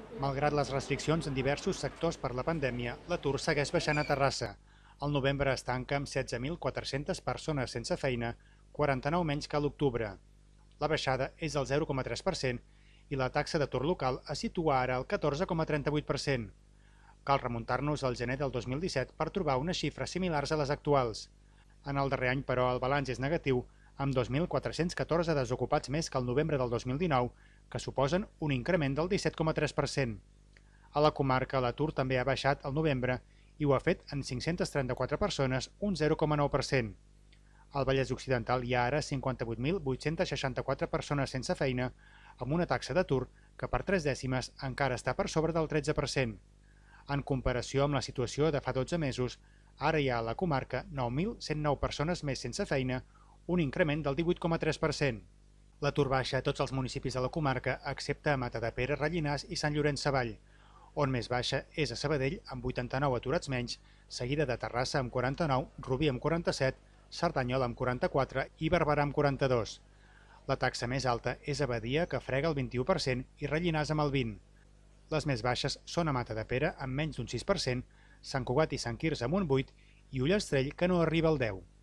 Malgrat les restriccions en diversos sectors per la pandèmia, l'atur segueix baixant a Terrassa. El novembre es tanca amb 16.400 persones sense feina, 49 menys que a l'octubre. La baixada és del 0,3% i la taxa d'atur local es situa ara al 14,38%. Cal remuntar-nos al gener del 2017 per trobar unes xifres similars a les actuals. En el darrer any, però, el balanç és negatiu, amb 2.414 desocupats més que el novembre del 2019, que suposen un increment del 17,3%. A la comarca l'atur també ha baixat al novembre i ho ha fet en 534 persones, un 0,9%. Al Vallès Occidental hi ha ara 58.864 persones sense feina, amb una taxa d'atur que per 3 dècimes encara està per sobre del 13%. En comparació amb la situació de fa 12 mesos, ara hi ha a la comarca 9.109 persones més sense feina, un increment del 18,3%. L'atur baixa a tots els municipis de la comarca, excepte a Matadepera, Rellinars i Sant Llorenç Savall, on més baixa és a Sabadell, amb 89 aturats menys, seguida de Terrassa amb 49, Rubí amb 47, Cerdanyola amb 44 i Barberà amb 42. La taxa més alta és a Badia, que frega el 21%, i Rellinars amb el 20%. Les més baixes són a Matadepera, amb menys d'un 6%, Sant Cugat i Sant Quirze amb un 8% i Ullastrell, que no arriba al 10%.